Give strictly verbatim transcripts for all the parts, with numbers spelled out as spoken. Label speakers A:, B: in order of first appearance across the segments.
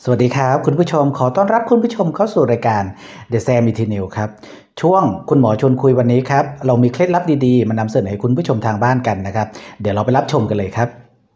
A: สวัสดีครับคุณผู้ชมขอต้อนรับคุณผู้ชมเข้าสู่รายการ The Sam Eternal ครับช่วงคุณหมอชวนคุยวันนี้ครับเรามีเคล็ดลับดีๆมานำเสนอให้คุณผู้ชมทางบ้านกันนะครับเดี๋ยวเราไปรับชมกันเลยครับ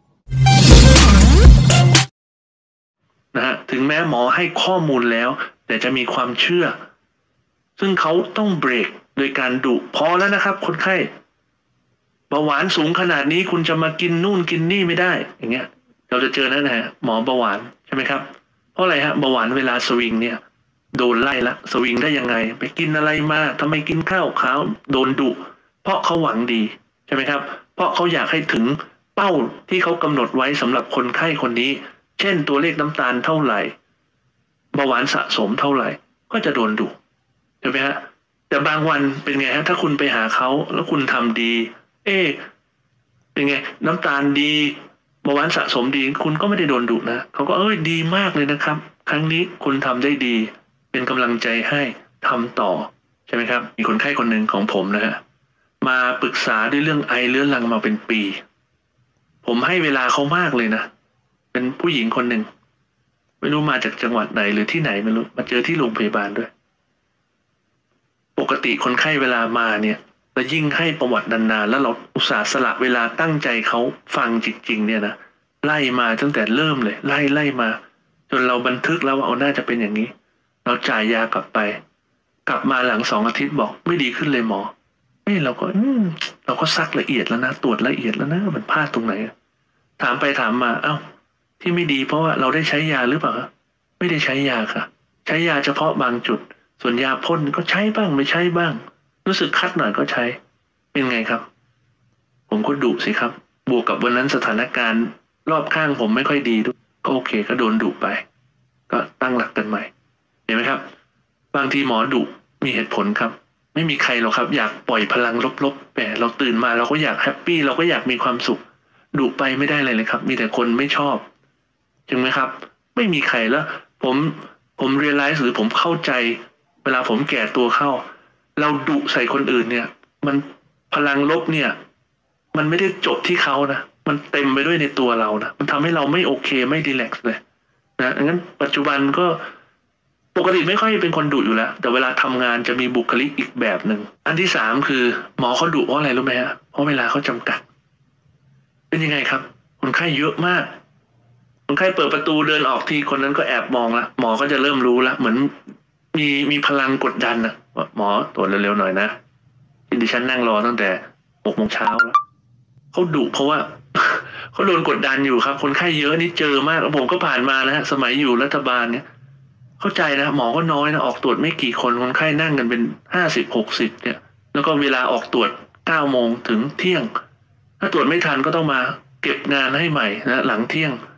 B: นะฮะถึงแม้หมอให้ข้อมูลแล้วแต่จะมีความเชื่อซึ่งเขาต้องเบรกโดยการดุพอแล้วนะครับคนไข้เบาหวานสูงขนาดนี้คุณจะมากินนู่นกินนี่ไม่ได้อย่างเงี้ยเราจะเจอนั่นนะฮะหมอเบาหวานใช่ไหมครับเพราะอะไรฮะเบาหวานเวลาสวิงเนี่ยโดนไล่ละสวิงได้ยังไงไปกินอะไรมาทำไมกินข้าวขาวโดนดุเพราะเขาหวังดีใช่ไหมครับเพราะเขาอยากให้ถึงเป้าที่เขากำหนดไว้สำหรับคนไข้คนนี้เช่นตัวเลขน้ำตาลเท่าไหร่เบาหวานสะสมเท่าไหร่ก็จะโดนดุใช่ไหมฮะแต่บางวันเป็นไงฮะถ้าคุณไปหาเขาแล้วคุณทำดีเอ๊เป็นไงน้ำตาลดีเบาหวานสะสมดีคุณก็ไม่ได้โดนดุนะเขาก็เอ้ยดีมากเลยนะครับครั้งนี้คุณทำได้ดีเป็นกำลังใจให้ทำต่อใช่ไหมครับมีคนไข้คนหนึ่งของผมนะฮะมาปรึกษาด้วยเรื่องไอเรื้อรังมาเป็นปีผมให้เวลาเขามากเลยนะเป็นผู้หญิงคนหนึ่งไม่รู้มาจากจังหวัดไหนหรือที่ไหนไม่รู้มาเจอที่โรงพยาบาลด้วยปกติคนไข้เวลามาเนี่ยแล้วยิ่งให้ประวัตินานๆแล้วเราอุตส่าห์สละเวลาตั้งใจเขาฟังจริงๆเนี่ยนะไล่มาตั้งแต่เริ่มเลยไล่ไล่มาจนเราบันทึกแล้วว่าเอาน่าจะเป็นอย่างนี้เราจ่ายยากลับไปกลับมาหลังสองอาทิตย์บอกไม่ดีขึ้นเลยหมอเอ้เราก็อืมเราก็ซักละเอียดแล้วนะตรวจละเอียดแล้วนะมันพลาดตรงไหนถามไปถามมาเอ้าที่ไม่ดีเพราะว่าเราได้ใช้ยาหรือเปล่าไม่ได้ใช้ยาค่ะใช้ยาเฉพาะบางจุดส่วนยาพ่นก็ใช้บ้างไม่ใช้บ้างรู้สึกคัดหน่อยก็ใช้เป็นไงครับผมก็ดุสิครับบวกกับวันนั้นสถานการณ์รอบข้างผมไม่ค่อยดีด้วยก็โอเคก็โดนดุไปก็ตั้งหลักกันใหม่เห็นไหมครับบางทีหมอดุมีเหตุผลครับไม่มีใครหรอกครับอยากปล่อยพลังลบๆแต่เราตื่นมาเราก็อยากแฮปปี้เราก็อยากมีความสุขดุไปไม่ได้เลยเลยครับมีแต่คนไม่ชอบจริงไหมครับไม่มีใครแล้วผมผมเรียนรู้หรือผมเข้าใจเวลาผมแก่ตัวเข้าเราดุใส่คนอื่นเนี่ยมันพลังลบเนี่ยมันไม่ได้จบที่เขานะมันเต็มไปด้วยในตัวเรานะมันทำให้เราไม่โอเคไม่รีแลกซ์เลยนะงั้นปัจจุบันก็ปกติไม่ค่อยเป็นคนดุอยู่แล้วแต่เวลาทำงานจะมีบุคลิกอีกแบบหนึ่งอันที่สามคือหมอเขาดุเพราะอะไรรู้ไหมฮะเพราะเวลาเขาจำกัดเป็นยังไงครับคนไข้เยอะมากคนไข้เปิดประตูเดินออกทีคนนั้นก็แอบมองละหมอก็จะเริ่มรู้ละเหมือนมีมีพลังกดดันนะว่าหมอตรวจเร็วๆหน่อยนะที่ดิฉันนั่งรอตั้งแต่หกโมงเช้าแล้วเขาดุเพราะว่าเขาโดนกดดันอยู่ครับคนไข้เยอะนี่เจอมากผมก็ผ่านมานะฮะสมัยอยู่รัฐบาลเนี่ยเข้าใจนะหมอก็น้อยนะออกตรวจไม่กี่คนคนไข้นั่งกันเป็นห้าสิบหกสิบเนี่ยแล้วก็เวลาออกตรวจเก้าโมงถึงเที่ยงถ้าตรวจไม่ทันก็ต้องมาเก็บงานให้ใหม่นะหลังเที่ยง